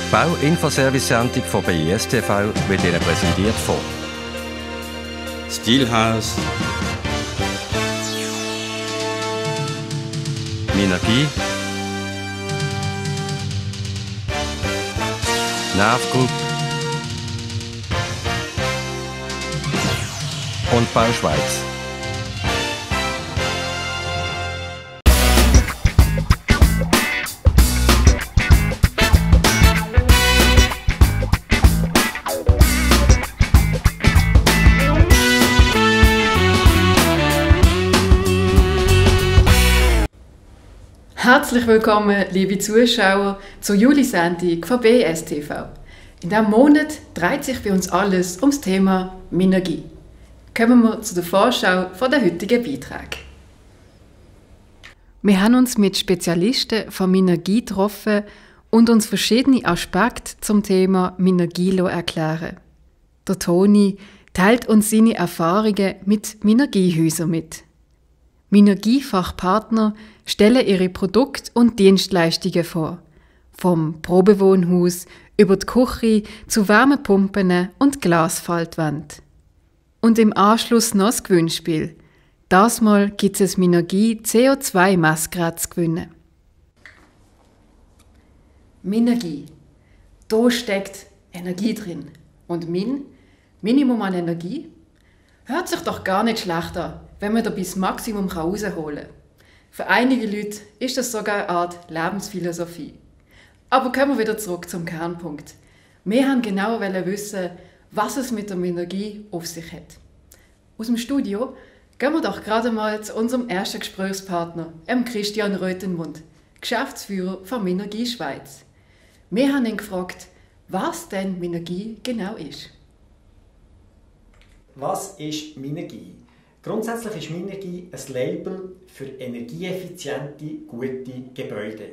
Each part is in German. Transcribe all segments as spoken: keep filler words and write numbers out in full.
Bauinfoservice-Sendung von B I S T V wird Ihnen präsentiert von Stilhaus, Minergie, Nav Group und Bauschweiz. Herzlich willkommen, liebe Zuschauer, zur Juli-Sendung von B S T V. In diesem Monat dreht sich bei uns alles ums Thema Minergie. Kommen wir zu der Vorschau von der heutigen Beiträge. Wir haben uns mit Spezialisten von Minergie getroffen und uns verschiedene Aspekte zum Thema Minergie erklären. Der Toni teilt uns seine Erfahrungen mit Minergiehäusern mit. Minergiefachpartner stellen ihre Produkte und Dienstleistungen vor. Vom Probewohnhaus über die Küche zu Wärmepumpen und Glasfaltwand. Und im Anschluss noch das Gewinnspiel. Das Mal gibt es ein Minergie C O zwei Messgerät zu gewinnen. Minergie. Da steckt Energie drin. Und Min, Minimum an Energie, hört sich doch gar nicht schlecht an, wenn man da bis Maximum herausholen kann. Für einige Leute ist das sogar eine Art Lebensphilosophie. Aber kommen wir wieder zurück zum Kernpunkt. Wir haben genau wissen, was es mit der Minergie auf sich hat. Aus dem Studio gehen wir doch gerade mal zu unserem ersten Gesprächspartner, dem Christian Röthenmund, Geschäftsführer von Minergie Schweiz. Wir haben ihn gefragt, was denn Minergie genau ist. Was ist Minergie? Grundsätzlich ist Minergie ein Label für energieeffiziente, gute Gebäude.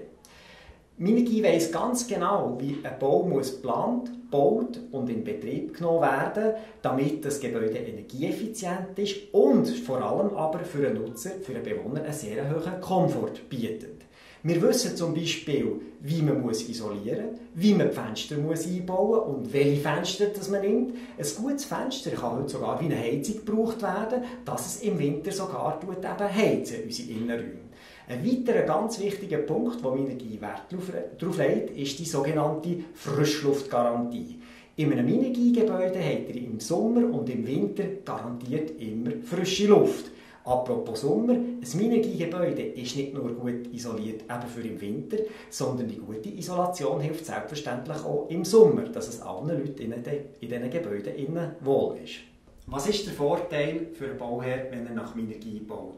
Minergie weiss ganz genau, wie ein Bau muss geplant, gebaut und in Betrieb genommen werden, damit das Gebäude energieeffizient ist und vor allem aber für den Nutzer, für den Bewohner einen sehr hohen Komfort bietet. Wir wissen zum Beispiel, wie man muss isolieren muss, wie man die Fenster muss einbauen muss und welche Fenster das man nimmt. Ein gutes Fenster kann heute sogar wie eine Heizung gebraucht werden, dass es im Winter sogar eben heizen, unsere Innenräume. Ein weiterer ganz wichtiger Punkt, wo Minergie Wert darauf legt, ist die sogenannte Frischluftgarantie. In einem Minergiegebäude habt ihr im Sommer und im Winter garantiert immer frische Luft. Apropos Sommer, ein Minergiegebäude ist nicht nur gut isoliert eben für im Winter, sondern die gute Isolation hilft selbstverständlich auch im Sommer, dass es allen Leuten in diesen Gebäuden innen wohl ist. Was ist der Vorteil für einen Bauherr, wenn er nach Minergie baut?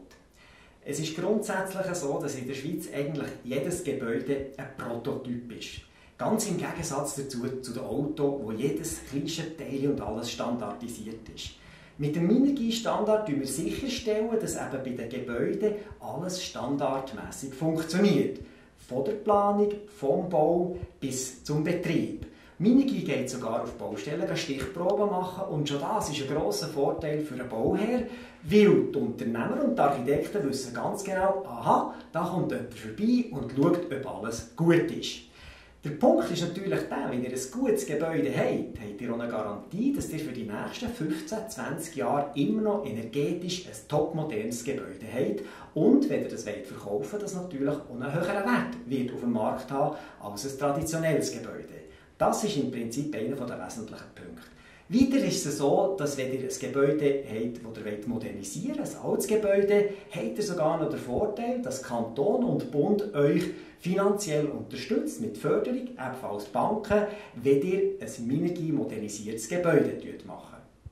Es ist grundsätzlich so, dass in der Schweiz eigentlich jedes Gebäude ein Prototyp ist. Ganz im Gegensatz dazu zu den Autos, wo jedes kleinste Teil und alles standardisiert ist. Mit dem Minergie-Standard stellen wir sicherstellen, dass eben bei den Gebäuden alles standardmäßig funktioniert. Von der Planung, vom Bau bis zum Betrieb. Minergie geht sogar auf Baustellen Stichproben machen und schon das ist ein grosser Vorteil für einen Bauherr, weil die Unternehmer und die Architekten wissen ganz genau, aha, da kommt jemand vorbei und schaut, ob alles gut ist. Der Punkt ist natürlich der, wenn ihr ein gutes Gebäude habt, habt ihr auch eine Garantie, dass ihr für die nächsten fünfzehn, zwanzig Jahre immer noch energetisch ein topmodernes Gebäude habt und, wenn ihr das verkaufen wollt, das natürlich auch einen höheren Wert wird auf dem Markt haben als ein traditionelles Gebäude. Das ist im Prinzip einer der wesentlichen Punkte. Weiter ist es so, dass wenn ihr ein Gebäude habt, das ihr modernisieren wollt, ein altes Gebäude, habt ihr sogar noch den Vorteil, dass Kanton und Bund euch finanziell unterstützt mit Förderung, ebenfalls Banken, wenn ihr ein Minergie-modernisiertes Gebäude macht.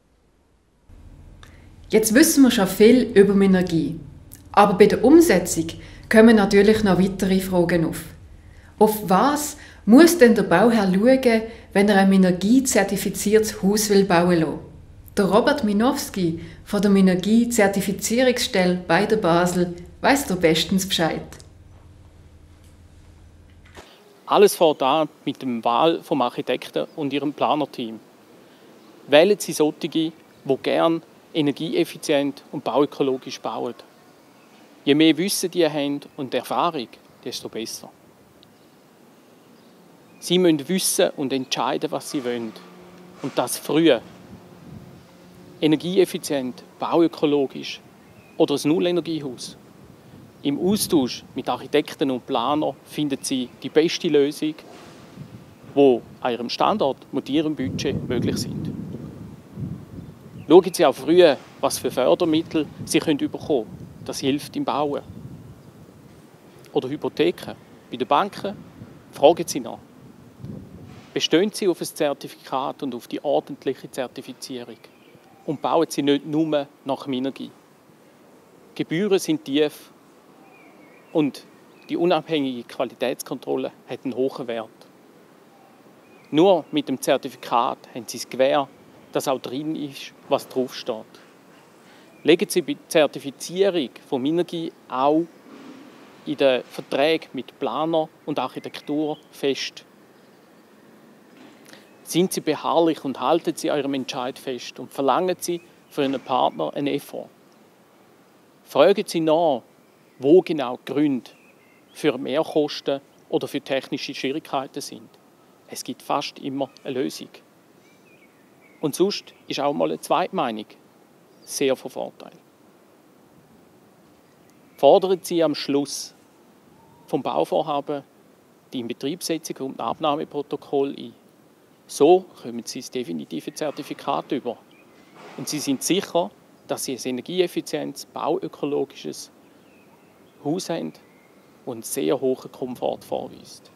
Jetzt wissen wir schon viel über Minergie. Aber bei der Umsetzung kommen natürlich noch weitere Fragen auf. Auf was muss denn der Bauherr schauen, wenn er ein Minergie-zertifiziertes Haus will bauen will? Der Robert Minowski von der Minergie-Zertifizierungsstelle bei der Basel weiss da bestens Bescheid. Alles fängt an mit der Wahl vom Architekten und ihrem Planerteam. Wählen Sie solche, die gerne energieeffizient und bauökologisch bauen. Je mehr Wissen die haben und Erfahrung, desto besser. Sie müssen wissen und entscheiden, was sie wollen. Und das früh. Energieeffizient, bauökologisch oder ein Nullenergiehaus. Im Austausch mit Architekten und Planern finden Sie die beste Lösung, die an Ihrem Standort mit Ihrem Budget möglich sind. Schauen Sie auch früh, was für Fördermittel Sie bekommen können. Das hilft im Bauen. Oder Hypotheken. Bei den Banken fragen Sie nach. Bestehen Sie auf ein Zertifikat und auf die ordentliche Zertifizierung. Und bauen Sie nicht nur nach Minergie. Gebühren sind tief und die unabhängige Qualitätskontrolle hat einen hohen Wert. Nur mit dem Zertifikat haben Sie das Gewähr, dass auch drin ist, was draufsteht. Legen Sie bei der Zertifizierung von Minergie auch in den Verträgen mit Planer und Architektur fest. Sind Sie beharrlich und halten Sie Ihrem Entscheid fest und verlangen Sie für Ihren Partner einen Effort. Fragen Sie nach, wo genau die Gründe für Mehrkosten oder für technische Schwierigkeiten sind. Es gibt fast immer eine Lösung. Und sonst ist auch mal eine Zweitmeinung sehr von Vorteil. Fordern Sie am Schluss vom Bauvorhaben die Inbetriebssetzung und Abnahmeprotokoll ein. So kommen Sie das definitive Zertifikat über. Und Sie sind sicher, dass Sie ein energieeffizientes, bauökologisches Haus haben und einen sehr hohen Komfort vorweist.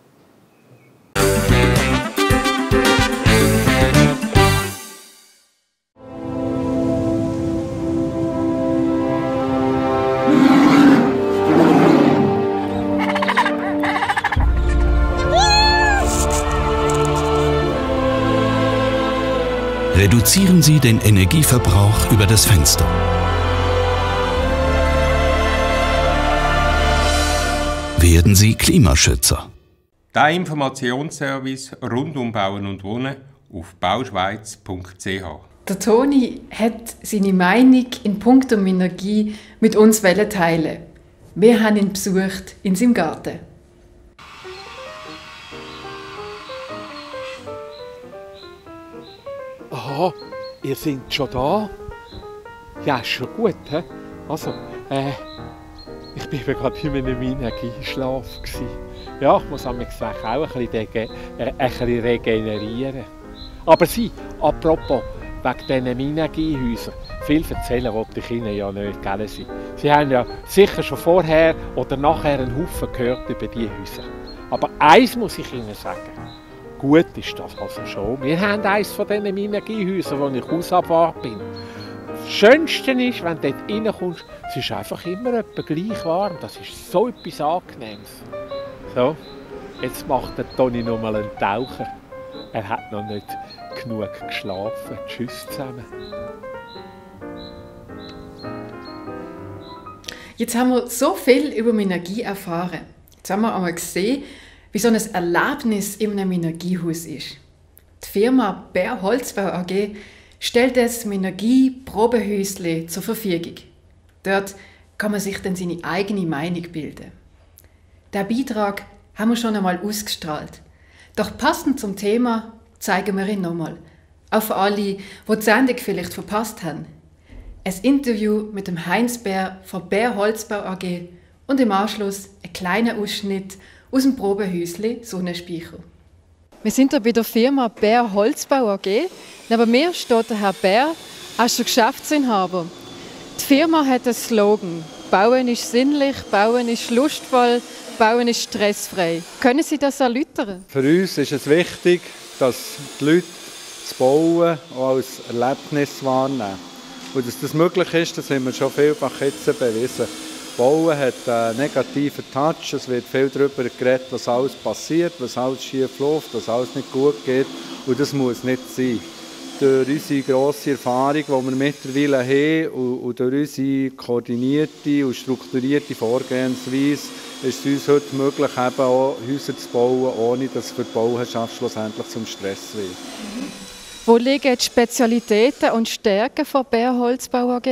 Reduzieren Sie den Energieverbrauch über das Fenster. Werden Sie Klimaschützer. Der Informationsservice rund um Bauen und Wohnen auf bauschweiz punkt c h. Der Toni hat seine Meinung in puncto Energie mit uns teilen. Wir haben ihn besucht in seinem Garten. Aha, ihr seid schon da? Ja, ist schon gut. He? Also, äh, ich bin gerade in meinem Energieschlaf. Ja, ich muss auch ein bisschen, ein bisschen, äh, ein bisschen regenerieren. Aber Sie, apropos, wegen diesen Minergiehäusern, viel erzählen wollte ich Ihnen ja nicht, gell? Sie, Sie haben ja sicher schon vorher oder nachher einen Haufen gehört über diese Häuser. Aber eins muss ich Ihnen sagen. Gut ist das also schon. Wir haben eines von diesen Minergiehäusern, wo ich Hausabwart bin. Das Schönste ist, wenn du dort reinkommst, es ist einfach immer etwa gleich warm. Das ist so etwas Angenehmes. So, jetzt macht der Toni noch mal einen Taucher. Er hat noch nicht genug geschlafen. Tschüss zusammen. Jetzt haben wir so viel über Minergie erfahren. Jetzt haben wir einmal gesehen, wie so ein Erlebnis in einem Minergiehaus ist. Die Firma Bär Holzbau A G stellt das Minergie-Probehäusle zur Verfügung. Dort kann man sich dann seine eigene Meinung bilden. Den Beitrag haben wir schon einmal ausgestrahlt. Doch passend zum Thema zeigen wir ihn nochmal. Auch für alle, die die Sendung vielleicht verpasst haben. Ein Interview mit dem Heinz Bär von Bär Holzbau A G und im Anschluss ein kleiner Ausschnitt aus dem Probehäusle Sonnenspeicher. Wir sind hier bei der Firma Bär Holzbau A G. Neben mir steht der Herr Bär, er ist der Geschäftsinhaber. Die Firma hat einen Slogan: Bauen ist sinnlich, Bauen ist lustvoll, Bauen ist stressfrei. Können Sie das erläutern? Für uns ist es wichtig, dass die Leute das Bauen auch als Erlebnis wahrnehmen. Und dass das möglich ist, das haben wir schon vielfach jetzt bewiesen. Bauen hat einen negativen Touch, es wird viel darüber geredet, was alles passiert, was alles schief läuft, was alles nicht gut geht. Und das muss nicht sein. Durch unsere grosse Erfahrung, die wir mittlerweile haben, und, und durch unsere koordinierte und strukturierte Vorgehensweise, ist es uns heute möglich, eben auch Häuser zu bauen, ohne dass es für die Bauherrschaft schlussendlich zum Stress wird. Wo liegen die Spezialitäten und Stärken von Bär Holzbau A G?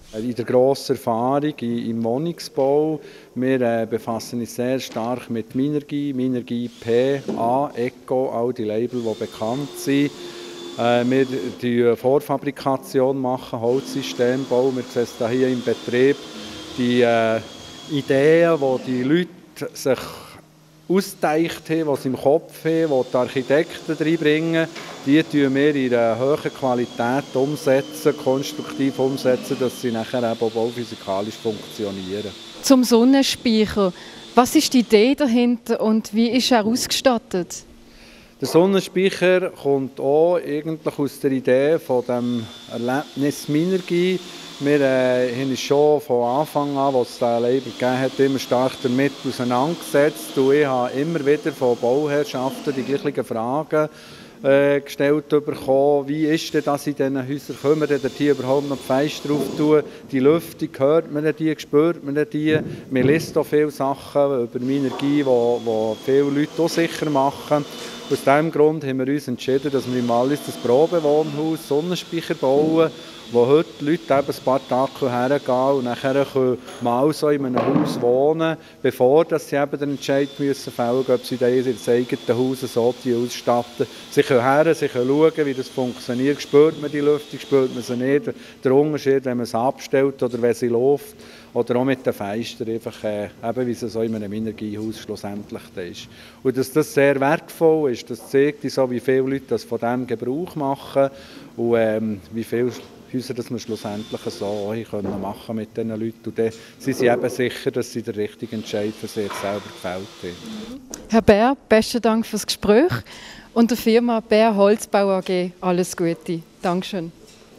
In der grossen Erfahrung im Wohnungsbau. Wir äh, befassen uns sehr stark mit Minergie, Minergie P, A, Eco, all die Label, die bekannt sind. Äh, wir machen Vorfabrikation, machen, Holzsystembau. Wir sehen es hier im Betrieb. Die äh, Ideen, die die Leute sich ausgedacht haben, die sie im Kopf haben, die die Architekten reinbringen, die tun wir in einer hohen Qualität umsetzen, konstruktiv umsetzen, dass sie nachher eben auch bauphysikalisch funktionieren. Zum Sonnenspeicher. Was ist die Idee dahinter und wie ist er ausgestattet? Der Sonnenspeicher kommt auch eigentlich aus der Idee von dem Erlebnis Minergie. Wir äh, haben uns schon von Anfang an, als es das Label gegeben hat, immer stark damit auseinandergesetzt. Und ich habe immer wieder von Bauherrschaften die gleichen Fragen äh, gestellt bekommen. Wie ist denn das in diesen Häusern? Können wir dort hier überhaupt noch Fenster drauf tun? Die Lüftung, hört man die, spürt man die? Man liest auch viele Sachen über Minergie, die viele Leute auch sicher machen. Aus diesem Grund haben wir uns entschieden, dass wir im Wallis das Probewohnhaus Sonnenspeicher bauen, wo heute die Leute eben ein paar Tage hergehen und nachher können mal so in einem Haus wohnen, bevor sie eben den Entscheid müssen fällen müssen, ob sie in ihrem eigenen Haus so ausstatten. Sie können her, sie können schauen, wie das funktioniert. Spürt man die Lüftung, spürt man sie nicht. Der Unterschied, wenn man sie abstellt oder wenn sie läuft. Oder auch mit den Fenstern, einfach, äh, eben, wie es so in einem Energiehaus schlussendlich ist. Und dass das sehr wertvoll ist, das zeigt uns auch, wie viele Leute das von dem Gebrauch machen und ähm, wie viele Häuser das wir schlussendlich so auch können machen mit diesen Leuten. Und dann sind sie eben sicher, dass sie den richtigen Entscheid für sich selber gefällt haben. Herr Bär, besten Dank für das Gespräch und der Firma Bär Holzbau A G alles Gute. Dankeschön.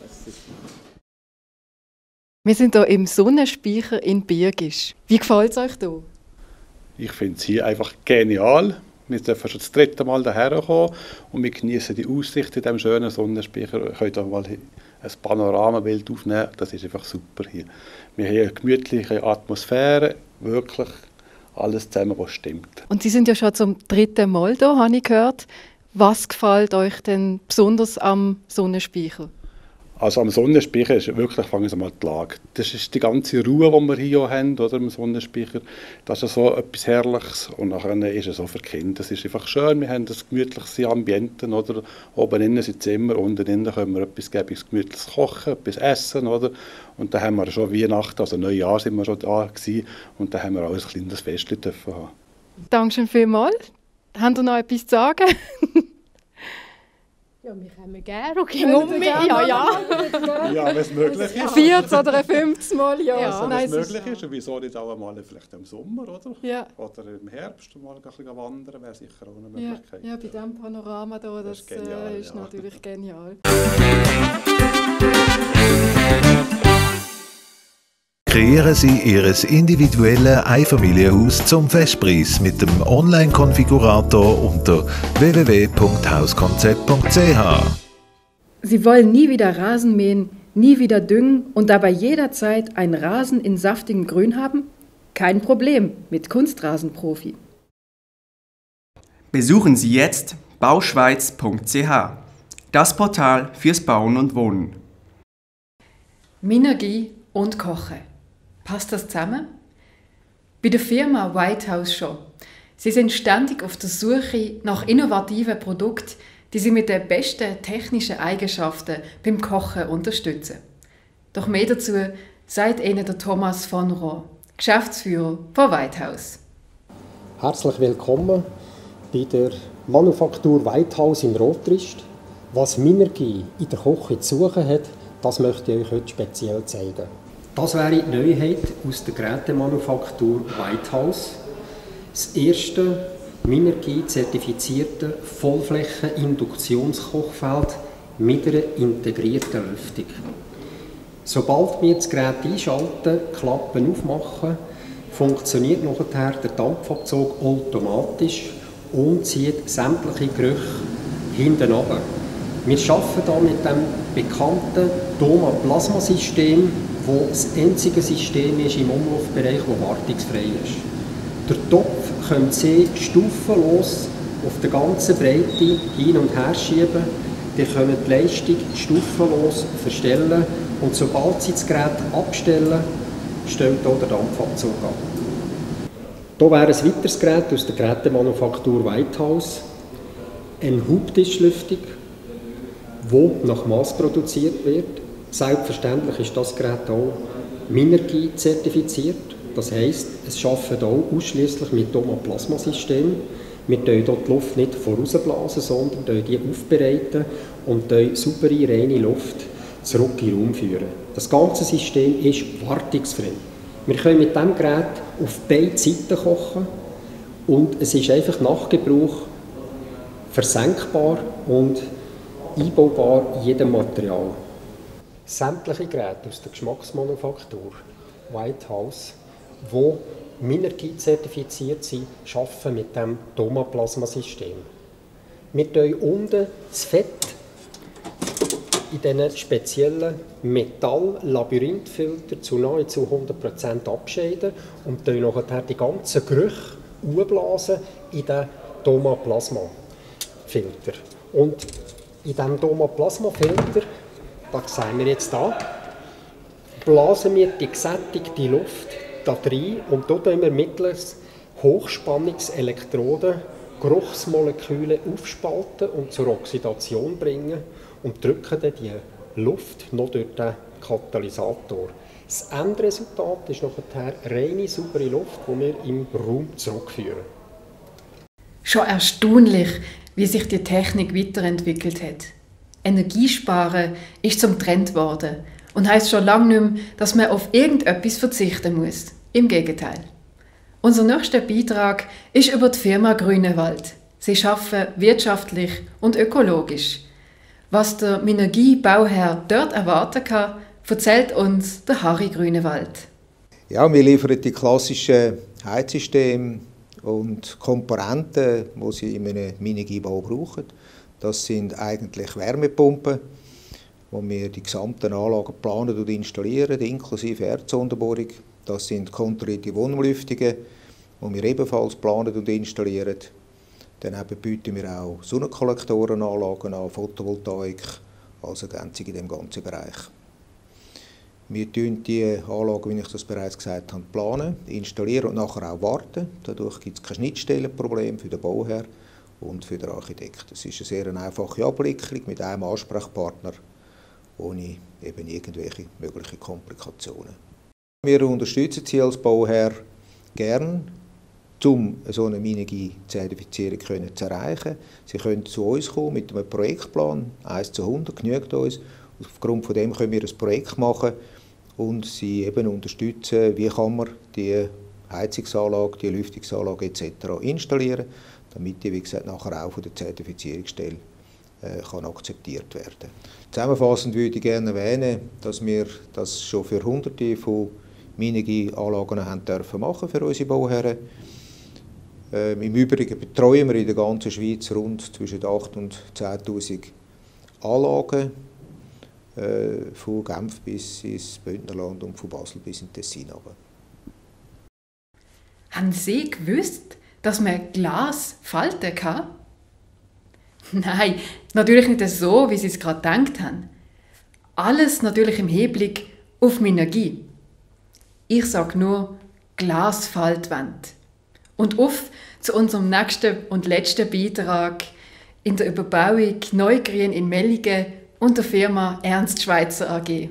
Wir sind hier im Sonnenspeicher in Birgisch. Wie gefällt es euch hier? Ich finde es hier einfach genial. Wir dürfen schon das dritte Mal hierher kommen und wir genießen die Aussicht in diesem schönen Sonnenspeicher. Wir können hier mal ein Panoramabild aufnehmen. Das ist einfach super hier. Wir haben eine gemütliche Atmosphäre, wirklich alles zusammen, was stimmt. Und Sie sind ja schon zum dritten Mal hier, habe ich gehört. Was gefällt euch denn besonders am Sonnenspeicher? Also am Sonnenspeicher ist wirklich, fangen wir mal die Lage. Das ist die ganze Ruhe, die wir hier haben, oder, im Sonnenspeicher. Das ist so etwas Herrliches und nachher ist es so für Kinder. Es ist einfach schön, wir haben das gemütliche Ambiente, oder? Oben innen sind Zimmer, unten innen können wir etwas gäbiges, gemütliches kochen, etwas essen, oder? Und dann haben wir schon Weihnachten, also Neujahr sind wir schon da gewesen, und dann haben wir auch ein kleines Fest dürfen haben. Dankeschön vielmals. Haben Sie noch etwas zu sagen? Ja, wir kommen gerne und gehen um mich. Ja, ja. Ja, wenn es möglich ist. vierzig oder fünfzig Mal, ja. ja also, wenn es möglich ist, ist, und wieso nicht auch mal vielleicht im Sommer, oder? Ja. Oder im Herbst mal ein bisschen wandern, wäre sicher auch eine Möglichkeit. Ja, ja, bei diesem Panorama hier, das, das ist, genial, äh, ist ja. natürlich genial. Kreieren Sie Ihr individuelles Einfamilienhaus zum Festpreis mit dem Online-Konfigurator unter w w w punkt hauskonzept punkt c h. Sie wollen nie wieder Rasen mähen, nie wieder düngen und dabei jederzeit einen Rasen in saftigem Grün haben? Kein Problem mit Kunstrasenprofi. Besuchen Sie jetzt bauschweiz punkt c h, das Portal fürs Bauen und Wohnen. Minergie und Kochen. Passt das zusammen? Bei der Firma White House schon. Sie sind ständig auf der Suche nach innovativen Produkten, die sie mit den besten technischen Eigenschaften beim Kochen unterstützen. Doch mehr dazu sagt Ihnen der Thomas von Rohr, Geschäftsführer von White House. Herzlich willkommen bei der Manufaktur White House in Rotrist. Was Minergie in der Küche zu suchen hat, das möchte ich euch heute speziell zeigen. Das wäre die Neuheit aus der Gerätemanufaktur White House. Das erste Minergie-zertifizierte Vollflächen-Induktionskochfeld mit einer integrierten Lüftung. Sobald wir das Gerät einschalten, Klappen aufmachen, funktioniert nachher der Dampfabzug automatisch und zieht sämtliche Gerüche hinten runter. Wir arbeiten hier mit dem bekannten Doma-Plasma-System, das das einzige System ist im Umlaufbereich, das wartungsfrei ist. Der Topf können Sie stufenlos auf der ganzen Breite hin und her schieben. Sie können die Leistung stufenlos verstellen Und sobald Sie das Gerät abstellen, stellt auch der Dampfabzug ab. Hier wäre ein weiteres Gerät aus der Gerätemanufaktur Whitehouse, eine Hubtischlüftung, die nach Maß produziert wird. Selbstverständlich ist das Gerät auch Minergie zertifiziert. Das heisst, es arbeitet auch ausschließlich mit Doma-Plasma-System. Wir blasen hier die Luft nicht vorausblasen, sondern die aufbereiten und saubere, reine Luft zurück in den Raum führen. Das ganze System ist wartungsfrei. Wir können mit diesem Gerät auf beide Seiten kochen und es ist einfach nach Gebrauch versenkbar und einbaubar in jedem Material. Sämtliche Geräte aus der Geschmacksmanufaktur Whitehouse, die Minergie zertifiziert sind, arbeiten mit dem Doma-Plasma-System. Wir tun unten das Fett in diesen speziellen Metall-Labyrinthfilter zu nahezu hundert Prozent abscheiden und dann nachher die ganzen Gerüche aufblasen in den Doma-Plasma-Filter. Und in diesem Doma-Plasma-Filter, das sehen wir jetzt hier, blasen wir die gesättigte Luft da rein und hier tun wir mittels Hochspannungselektroden Geruchsmoleküle aufspalten und zur Oxidation bringen und drücken dann die Luft noch durch den Katalysator. Das Endresultat ist nachher reine, saubere Luft, die wir im Raum zurückführen. Schon erstaunlich, wie sich die Technik weiterentwickelt hat. Energiesparen ist zum Trend geworden und heisst schon lange nicht mehr, dass man auf irgendetwas verzichten muss. Im Gegenteil. Unser nächster Beitrag ist über die Firma Grünewald. Sie arbeiten wirtschaftlich und ökologisch. Was der Minergie-Bauherr dort erwarten kann, erzählt uns der Harry Grünewald. Ja, wir liefern die klassischen Heizsysteme und Komponenten, die Sie in einem Minergiebau brauchen. Das sind eigentlich Wärmepumpen, wo wir die gesamten Anlagen planen und installieren, inklusive Erdsondenbohrung. Das sind konturierte Wohnumlüftungen, die wir ebenfalls planen und installieren. Daneben bieten wir auch Sonnenkollektorenanlagen an, Photovoltaik als Ergänzung in diesem ganzen Bereich. Wir planen die Anlagen, wie ich das bereits gesagt habe, planen, installieren und nachher auch warten. Dadurch gibt es keine Schnittstellenprobleme für den Bauherr und für den Architekt. Es ist eine sehr einfache Abwicklung mit einem Ansprechpartner, ohne eben irgendwelche möglichen Komplikationen. Wir unterstützen Sie als Bauherr gern, um so eine Minergie-Zertifizierung zu erreichen. Sie können zu uns kommen mit einem Projektplan, eins zu hundert genügt uns. Aufgrund von dem können wir ein Projekt machen und Sie eben unterstützen, wie kann man die Heizungsanlage, die Lüftungsanlage et cetera installieren, damit die, wie gesagt, nachher auch von der Zertifizierungsstelle äh, kann akzeptiert werden. Zusammenfassend würde ich gerne erwähnen, dass wir das schon für Hunderte von Minergieanlagen haben dürfen machen für unsere Bauherren. Ähm, Im Übrigen betreuen wir in der ganzen Schweiz rund zwischen achttausend und zehntausend Anlagen, äh, von Genf bis ins Bündnerland und von Basel bis in Tessin runter. Haben Sie gewusst, dass man Glas falten kann? Nein, natürlich nicht so, wie Sie es gerade gedacht haben. Alles natürlich im Hinblick auf Minergie. Ich sage nur Glasfaltwand. Und auf zu unserem nächsten und letzten Beitrag in der Überbauung Neugrün in Mellingen und der Firma Ernst Schweitzer A G.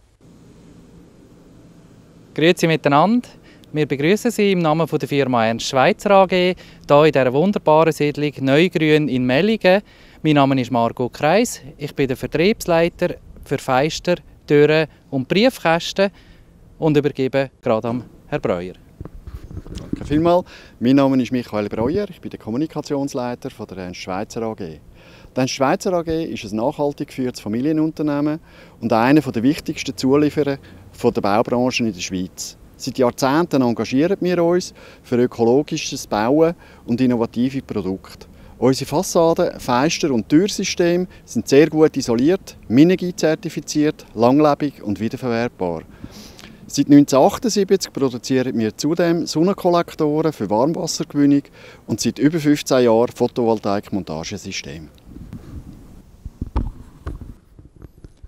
Grüezi miteinander. Wir begrüßen Sie im Namen der Firma Ernst Schweitzer A G hier in dieser wunderbaren Siedlung Neugrün in Mellingen. Mein Name ist Margot Kreis. Ich bin der Vertriebsleiter für Fenster, Türen und Briefkästen und übergebe gerade an Herrn Breuer. Danke vielmals. Mein Name ist Michael Breuer. Ich bin der Kommunikationsleiter von der Ernst Schweitzer A G. Die Ernst Schweitzer A G ist ein nachhaltig geführtes Familienunternehmen und einer der wichtigsten Zulieferer der Baubranche in der Schweiz. Seit Jahrzehnten engagieren wir uns für ökologisches Bauen und innovative Produkte. Unsere Fassaden, Fenster und Türsysteme sind sehr gut isoliert, Minergie-zertifiziert, langlebig und wiederverwertbar. Seit neunzehnhundertachtundsiebzig produzieren wir zudem Sonnenkollektoren für Warmwassergewinnung und seit über fünfzehn Jahren Photovoltaik-Montagesysteme.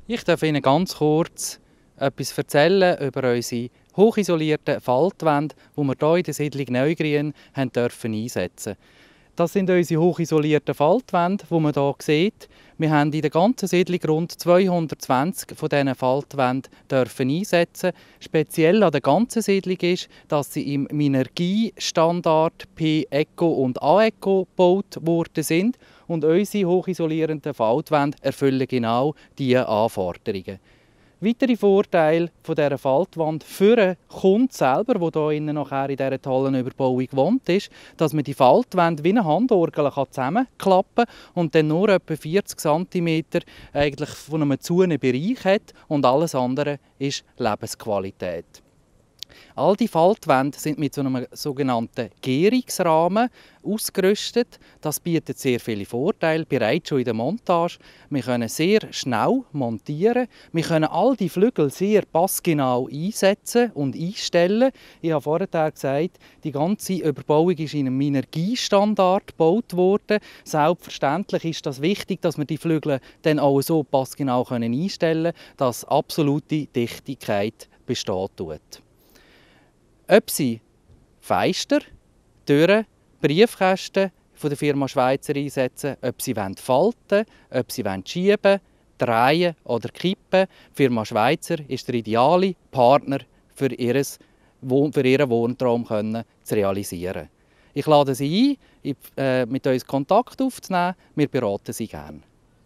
Ich darf Ihnen ganz kurz etwas erzählen über unsere hochisolierten Faltwände, die wir hier in der Siedlung Neugrün haben dürfen einsetzen. Das sind unsere hochisolierten Faltwände, die man hier sieht. Wir haben in der ganzen Siedlung rund zweihundertzwanzig von diesen Faltwänden dürfen einsetzen. Speziell an der ganzen Siedlung ist, dass sie im Minergie-Standard P Eco und A Eco gebaut worden sind. Und unsere hochisolierenden Faltwände erfüllen genau diese Anforderungen. Weitere Vorteile von dieser Faltwand für den Kunden selber, der hier innen nachher in dieser tollen Überbauung wohnt, ist, dass man die Faltwände wie eine Handorgel zusammenklappen kann und dann nur etwa vierzig Zentimeter eigentlich von einem zu einem Bereich hat und alles andere ist Lebensqualität. All die Faltwände sind mit so einem sogenannten Gärungsrahmen ausgerüstet. Das bietet sehr viele Vorteile, bereits schon in der Montage. Wir können sehr schnell montieren. Wir können all die Flügel sehr passgenau einsetzen und einstellen. Ich habe vorher gesagt, die ganze Überbauung ist in einem Minergie-Standard gebaut worden. Selbstverständlich ist das wichtig, dass wir die Flügel dann auch so passgenau einstellen können, dass absolute Dichtigkeit besteht. Ob sie Fenster, Türen, Briefkästen von der Firma Schweizer einsetzen, ob sie falten, ob sie schieben, drehen oder kippen, die Firma Schweizer ist der ideale Partner für, ihres, für ihren Wohntraum zu realisieren. Ich lade Sie ein, äh, mit uns Kontakt aufzunehmen. Wir beraten Sie gerne.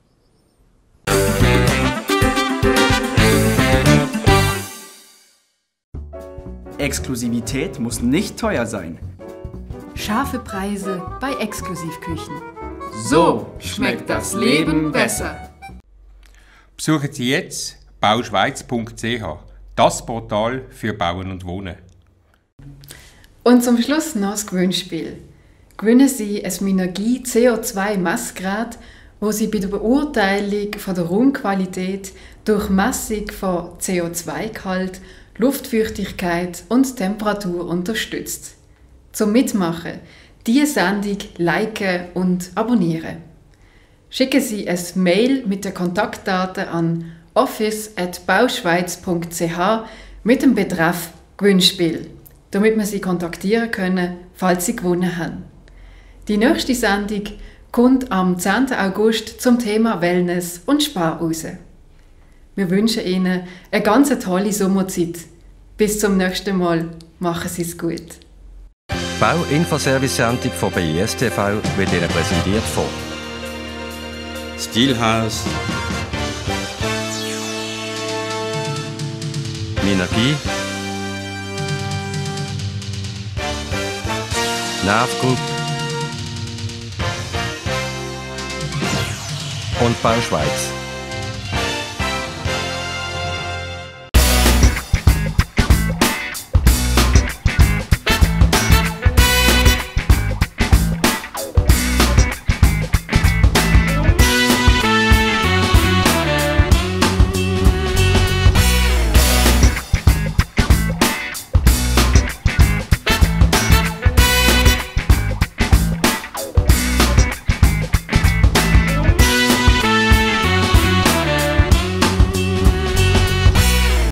Exklusivität muss nicht teuer sein. Scharfe Preise bei Exklusivküchen. So schmeckt das Leben besser. Besuchen Sie jetzt bauschweiz punkt c h, das Portal für Bauen und Wohnen. Und zum Schluss noch das Gewinnspiel. Gewinnen Sie ein Minergie C O zwei Messgerät, wo Sie bei der Beurteilung von der Raumqualität durch Messung von C O zwei Gehalt, Luftfeuchtigkeit und Temperatur unterstützt. Zum Mitmachen, diese Sendung liken und abonnieren. Schicken Sie ein Mail mit den Kontaktdaten an office at bauschweiz punkt c h mit dem Betreff Gewinnspiel, damit wir Sie kontaktieren können, falls Sie gewonnen haben. Die nächste Sendung kommt am zehnten August zum Thema Wellness und Spa raus. Wir wünschen Ihnen eine ganz tolle Sommerzeit. Bis zum nächsten Mal. Machen Sie es gut. Die Bau-Infoservice-Sendung von B I S T V wird Ihnen präsentiert von Stilhaus, Minergie, Nav Group und Bauschweiz.